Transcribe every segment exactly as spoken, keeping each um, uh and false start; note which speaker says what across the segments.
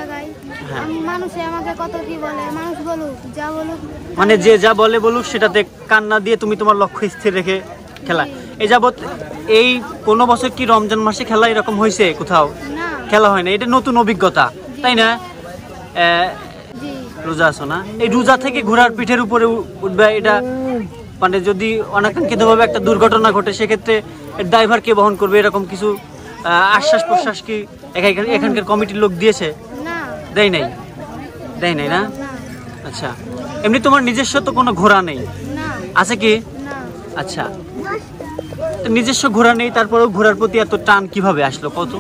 Speaker 1: জায়গায় মানুষে আমাকে কত কি বলে, মানুষ বলুক যা বলুক,
Speaker 2: মানে যে যা বলে বলুক সেটাতে কান্না দিয়ে তুমি তোমার লক্ষ্য স্থির রেখে খেলা। এই যাবৎ এই কোনো বছর কি রমজান মাসে খেলা এরকম হয়েছে কোথাও? খেলা হয় না, এটা নতুন অভিজ্ঞতা তাই না? রোজা আছো না, এই রোজা থেকে ঘোড়ার পিঠের উপরে উঠবে, এটা মানে যদি অনাকাঙ্ক্ষিত ভাবে একটা দুর্ঘটনা ঘটে সেক্ষেত্রে ড্রাইভার কে বহন করবে, এরকম কিছু আশ্বাস প্রশ্বাস কি এখানকার কমিটির লোক দিয়েছে? দেয় নাই, দেয় নাই না? আচ্ছা, এমনি তোমার নিজস্ব তো কোনো ঘোড়া নেই, আছে কি? আচ্ছা, নিজস্ব ঘোড়া নেই, তারপরেও ঘোড়ার প্রতি এত টান কিভাবে আসলো? কত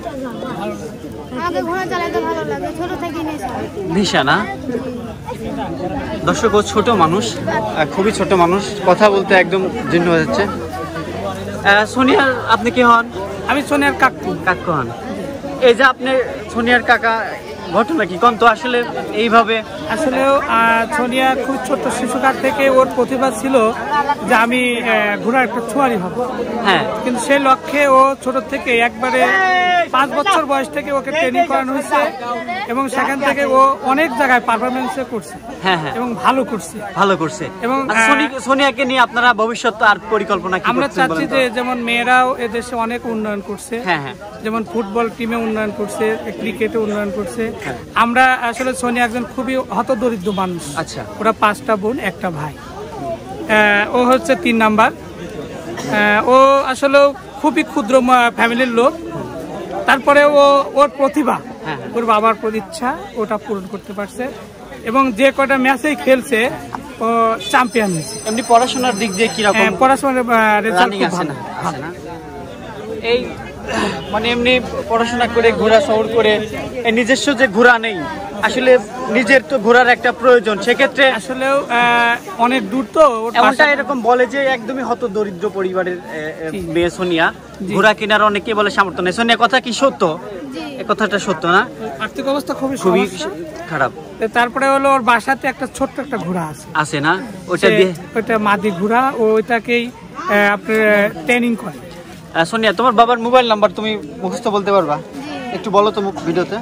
Speaker 2: নেশা না? দর্শক, ও ছোট মানুষ, খুবই ছোট মানুষ, কথা বলতে একদম জীর্ণ হয়ে যাচ্ছে। সোনিয়ার আপনি কি হন?
Speaker 3: আমি সোনিয়ার কাকু।
Speaker 2: কাকু হন। এই যে আপনি সোনিয়ার কাকা, ঘটনা কি কোন তো? আসলে এইভাবে
Speaker 3: আসলেও সোনিয়া খুব ছোট শিশুকাল থেকে ওর প্রতিভা ছিল যে আমি ঘোড়ার একটা ছোঁয়ারি হব।
Speaker 2: হ্যাঁ,
Speaker 3: কিন্তু সেই লক্ষ্যে ও ছোট থেকে একবারে পাঁচ বছর বয়স থেকে ওকে ট্রেনিং করানো হয়েছে এবং সেখান থেকে ও অনেক জায়গায় পারফরমেন্স করছে।
Speaker 2: হ্যাঁ হ্যাঁ,
Speaker 3: এবং ভালো করছে,
Speaker 2: ভালো করছে। এবং সোনিয়াকে নিয়ে আপনারা ভবিষ্যৎ আর পরিকল্পনা কি?
Speaker 3: আমরা চাচ্ছি যে যেমন মেয়েরাও এদেশে অনেক উন্নয়ন করছে,
Speaker 2: হ্যাঁ হ্যাঁ,
Speaker 3: যেমন ফুটবল টিমে উন্নয়ন করছে, ক্রিকেটে উন্নয়ন করছে। আমরা আসলে সোনিয়া একজন খুবই হতদরিদ্র মানুষ।
Speaker 2: আচ্ছা,
Speaker 3: ওরা পাঁচটা বোন একটা ভাই, ও হচ্ছে তিন নাম্বার। ও আসলে খুবই ক্ষুদ্র ফ্যামিলির লোক, তারপরে ও ওর প্রতিভা, ওর বাবার ইচ্ছা ওটা পূরণ করতে পারছে এবং যে কটা ম্যাচেই খেলছে ও চ্যাম্পিয়ন হয়েছে।
Speaker 2: এমনি পড়াশোনার দিক দিয়ে কিরকম?
Speaker 3: পড়াশোনার রেজাল্ট খুব ভালো।
Speaker 2: এই মানে এমনি পড়াশোনা করে ঘোড়া সওর করে নিজস্ব যে ঘোড়া নেই, আসলে নিজের তো ঘোড়ার একটা প্রয়োজন, সেক্ষেত্রে
Speaker 3: আসলেও অনেক দূর তো
Speaker 2: এমনটা এরকম বলে যে একদমই হত দরিদ্র পরিবারের মেয়ে সোনিয়া, ঘোড়া কেনার অনেকে বলে সামর্থ্য নেই। সোনিয়া, কথা কি সত্য? এই কথাটা সত্য না?
Speaker 3: আর্থিক অবস্থা খুবই
Speaker 2: খুবই খারাপ।
Speaker 3: তারপরে হলো ওর বাসাতে একটা ছোট্ট একটা ঘোড়া আছে
Speaker 2: আছে না? ওইটা দিয়ে
Speaker 3: ওইটা মাদি ঘোড়া, ওইটাকেই আপনার ট্রেনিং করে।
Speaker 2: সোনিয়া, তোমার বাবার মোবাইল নাম্বার তুমি মুখস্থ বলতে পারবা? একটু বলো তো ভিডিওতে।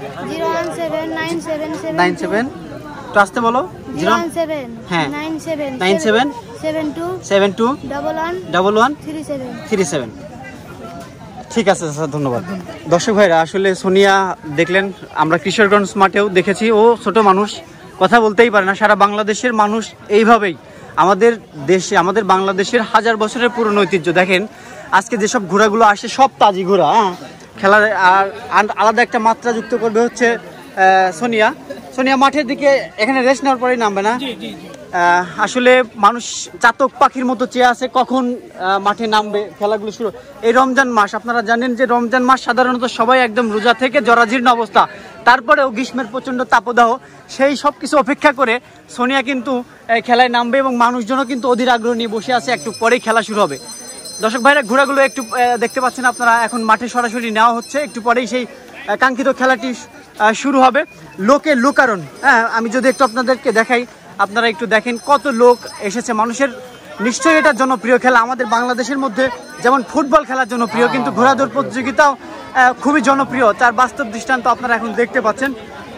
Speaker 2: নাইন সেভেন তো আসতে বলো। হ্যাঁ, nine seven seven two double one three seven. ঠিক আছে স্যার, ধন্যবাদ। দর্শক ভাইরা, আসলে সোনিয়া দেখলেন, আমরা কিশোরগঞ্জ মাঠেও দেখেছি, ও ছোট মানুষ, কথা বলতেই পারে না। সারা বাংলাদেশের মানুষ এইভাবেই, আমাদের দেশে, আমাদের বাংলাদেশের হাজার বছরের পুরনো ঐতিহ্য। দেখেন আজকে যেসব ঘোড়াগুলো আসে সব তাজি ঘোড়া। হ্যাঁ, খেলার আর আলাদা একটা মাত্রা যুক্ত করবে হচ্ছে সোনিয়া। সোনিয়া মাঠের দিকে এখানে রেস্ট নেওয়ার পরেই নামবে না? আসলে মানুষ চাতক পাখির মতো চেয়ে আছে কখন মাঠে নামবে, খেলাগুলো শুরু। এই রমজান মাস, আপনারা জানেন যে রমজান মাস সাধারণত সবাই একদম রোজা থেকে জরাজীর্ণ অবস্থা, তারপরেও গ্রীষ্মের প্রচণ্ড তাপদাহ, সেই সব কিছু অপেক্ষা করে সোনিয়া কিন্তু খেলায় নামবে এবং মানুষজনও কিন্তু অধীর আগ্রহ নিয়ে বসে আছে, একটু পরেই খেলা শুরু হবে। দর্শক ভাইরা, ঘোড়াগুলো একটু দেখতে পাচ্ছেন আপনারা, এখন মাঠে সরাসরি নেওয়া হচ্ছে, একটু পরেই সেই কাঙ্ক্ষিত খেলাটি শুরু হবে। লোকে লোকারণ, হ্যাঁ, আমি যদি একটু আপনাদেরকে দেখাই, আপনারা একটু দেখেন কত লোক এসেছে। মানুষের নিশ্চয়ই এটা জনপ্রিয় খেলা, আমাদের বাংলাদেশের মধ্যে যেমন ফুটবল খেলার জনপ্রিয়, কিন্তু ঘোড়া দৌড় প্রতিযোগিতাও খুবই জনপ্রিয়, তার বাস্তব দৃষ্টান্ত আপনারা এখন দেখতে পাচ্ছেন।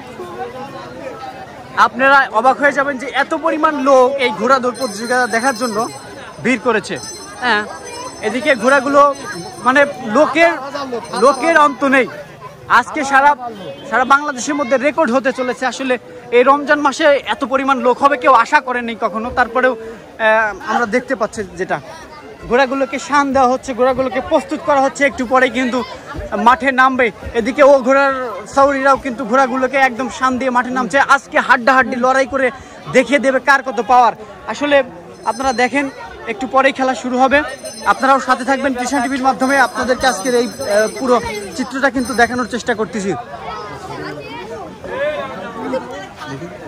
Speaker 2: আপনারা অবাক হয়ে যাবেন যে এত পরিমাণ লোক এই ঘোড়া দৌড় প্রতিযোগিতা দেখার জন্য ভিড় করেছে। হ্যাঁ, এদিকে ঘোড়াগুলো মানে লোকের লোকের অন্ত নেই। আজকে সারা সারা বাংলাদেশের মধ্যে রেকর্ড হতে চলেছে। আসলে এই রমজান মাসে এত পরিমাণ লোক হবে কেউ আশা করেনি কখনো, তারপরেও আমরা দেখতে পাচ্ছি যেটা ঘোড়াগুলোকে শান দেওয়া হচ্ছে, ঘোড়াগুলোকে প্রস্তুত করা হচ্ছে, একটু পরে কিন্তু মাঠে নামবে। এদিকে ও ঘোড়ার সওরিরাও কিন্তু ঘোড়াগুলোকে একদম শান দিয়ে মাঠে নামছে, আজকে হাড্ডাহাড্ডি লড়াই করে দেখিয়ে দেবে কার কত পাওয়ার। আসলে আপনারা দেখেন, একটু পরেই খেলা শুরু হবে, আপনারাও সাথে থাকবেন কৃষণ টিভির মাধ্যমে। আপনাদেরকে আজকের এই পুরো চিত্রটা কিন্তু দেখানোর চেষ্টা করতেছি।